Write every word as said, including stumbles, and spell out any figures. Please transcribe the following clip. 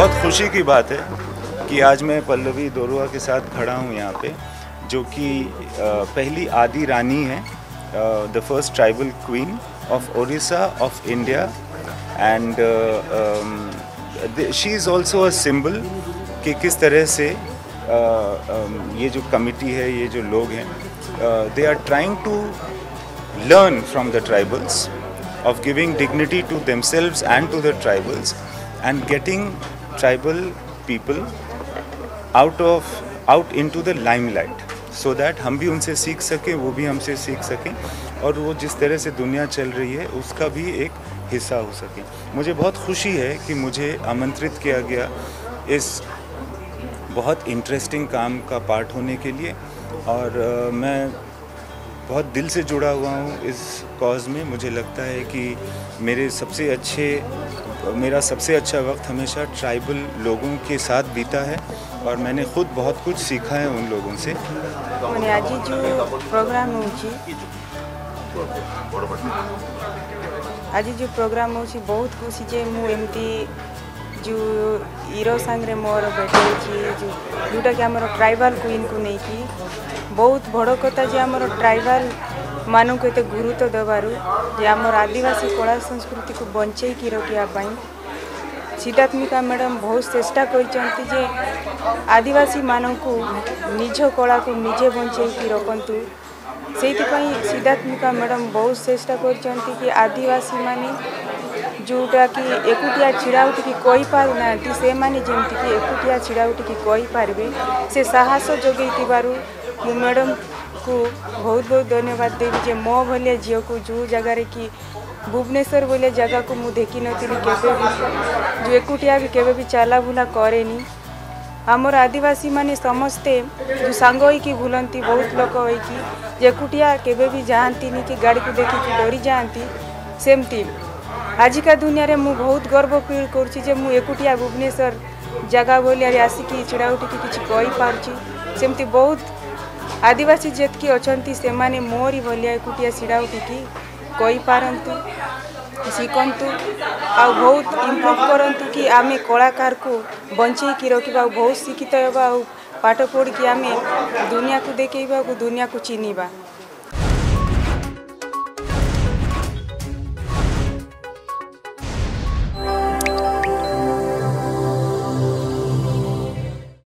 बहुत खुशी की बात है कि आज मैं पल्लवी दोरुआ के साथ खड़ा हूँ यहाँ पे, जो कि पहली आदि रानी है, the first tribal queen of Odisha of India, and she is also a symbol कि किस तरह से uh, um, ये जो कमिटी है, ये जो लोग हैं, they are trying to learn from the tribals, of giving dignity to themselves and to the tribals, and getting tribal people out of out into the limelight, so that हम भी उनसे सीख सकें, वो भी हमसे सीख सकें, और वो जिस तरह से दुनिया चल रही है उसका भी एक हिस्सा हो सके। मुझे बहुत खुशी है कि मुझे आमंत्रित किया गया इस बहुत इंटरेस्टिंग काम का पार्ट होने के लिए, और uh, मैं बहुत दिल से जुड़ा हुआ हूँ इस कॉज में। मुझे लगता है कि मेरे सबसे अच्छे मेरा सबसे अच्छा वक्त हमेशा ट्राइबल लोगों के साथ बीता है, और मैंने खुद बहुत कुछ सीखा है उन लोगों से। मैंने आज जो प्रोग्राम हो आज जो प्रोग्राम हो बहुत खुशी जे मु एमती जो हीरो सांगे मोर भेटे जोटा कि आम ट्राइबल क्वीन को लेकिन बहुत बड़ कथा जे आमर ट्राइबल मानक एत गुरुत्व देवारु जे आमर आदिवासी कला संस्कृति को बंचे की रखापी सिद्धात्मिका मैडम बहुत चेष्टा कर आदिवासी मानक निज कला को निजे बंचे की रखतु। से सिद्धात्मिका मैडम बहुत चेष्टा कर आदिवासी माने जोटा कि एकुटिया छिड़ा उठिकी कही पार ना से माने जमती कि एकुटिया छिड़ा उठिकी कही पारे से साहस जोगेबारू मु मैडम को बहुत बहुत धन्यवाद देवी जे मो भलिया झील को जो जगार कि भुवनेश्वर बोले जगह को मुझे देखी नी केवे भी जो एकुटिया भी केवे भी चला बुला करे नी। आमर आदिवासी माने समस्ते जो सांग होइकी भूलती बहुत लोक होइकी एकुटिया केवे भी जाती नी कि गाड़ी को देखिकी डरी जाती। सेमती आजिका दुनिया रे मु बहुत गर्व फील करुँचे मु एकुटिया भुवनेश्वर जगह बोलिया आसिकी छिड़ा उठिकी किसी कही पार्ची। सेमती बहुत आदिवासी जेतकी अच्छी से माने मोरी भलिया एकुटिया छिड़ा उठिकी कही पारंतु शिखंतु आ बहुत इम्प्रूव करंतु कि आमे कलाकार को बंचे की रखा, बहुत शिक्षित होगा, पाठ पढ़ी आमे दुनिया को देखेबा, दुनिया को चिन्हवा।